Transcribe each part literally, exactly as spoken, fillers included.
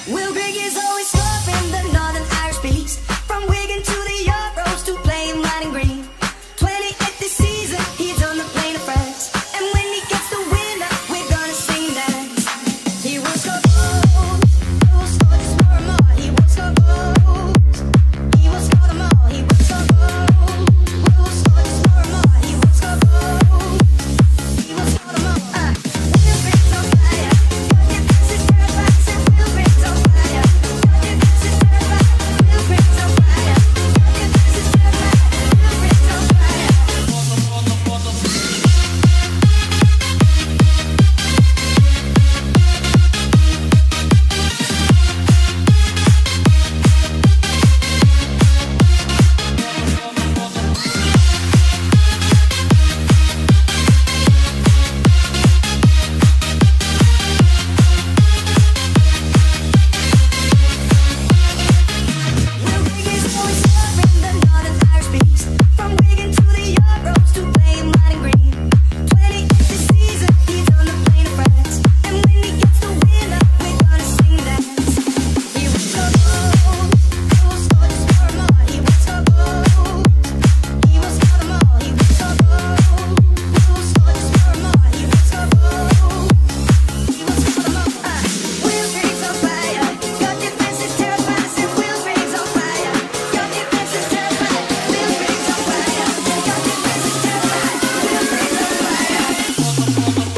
Will Grigg is always scoring the Northern Irish beast. From Wigan to the Euros to playing white and green. twenty-eighth this season, he's on the plane to France. And when he gets the winner, we're gonna sing and dance. He will score goals, he will score just more and more. He will score goals, he will score them all. He will score goals, we will score just more and more. He will score goals, he will score them all. Uh, Will Grigg's on fire, your defense is terrified. Say Will Grigg's on fire, your defense is terrified. Will Grigg's on fire, your defense is terrified. Will Grigg's on fire. Will Grigg is always scoring the Northern Irish beast. From Wigan to the Euros to playing white and green. twenty-eighth this season, he's on the plane to France. And when he gets the winner, we're gonna sing and dance. He will score goals, he will score just more and more. He will score goals, he will score them all. He will score goals, we will score just more and more. He will score goals, he will score them all. Uh, Will Grigg's on fire, your defense is terrified. Say Will Grigg's on fire, your defense is terrified. Will Grigg's on fire, your defense is terrified. Will Grigg's on fire.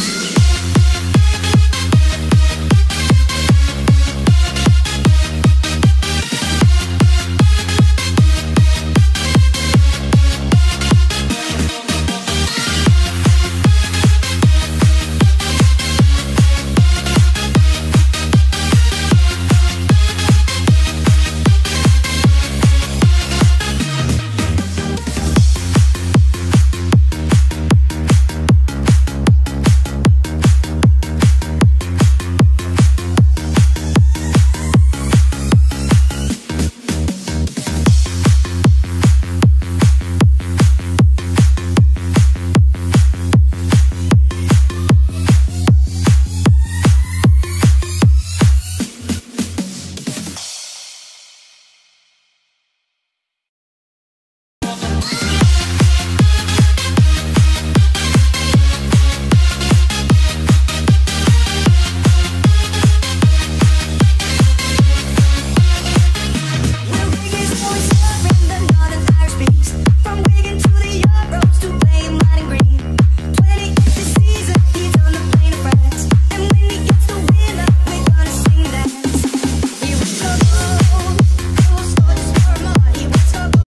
Will Grigg is always scoring the Northern Irish beast. From Wigan to the Euros to playing white and green. twenty-eighth this season, he's on the plane to France. And when he gets the winner, we're gonna sing and dance. He will score goals, he will score just more and more. He will score goals.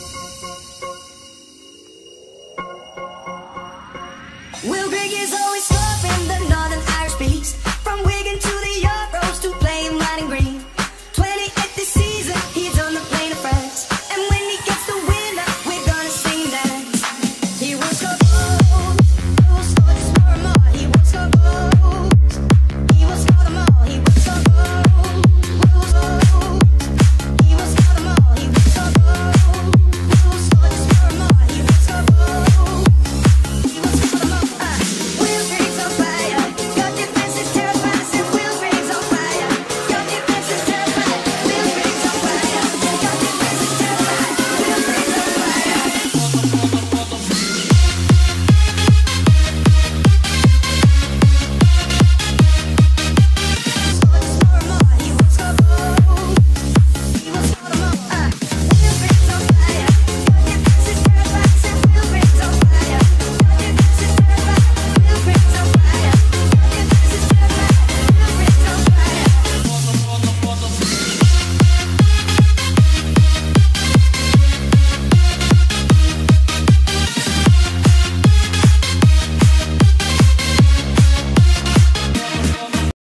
Will Grigg is always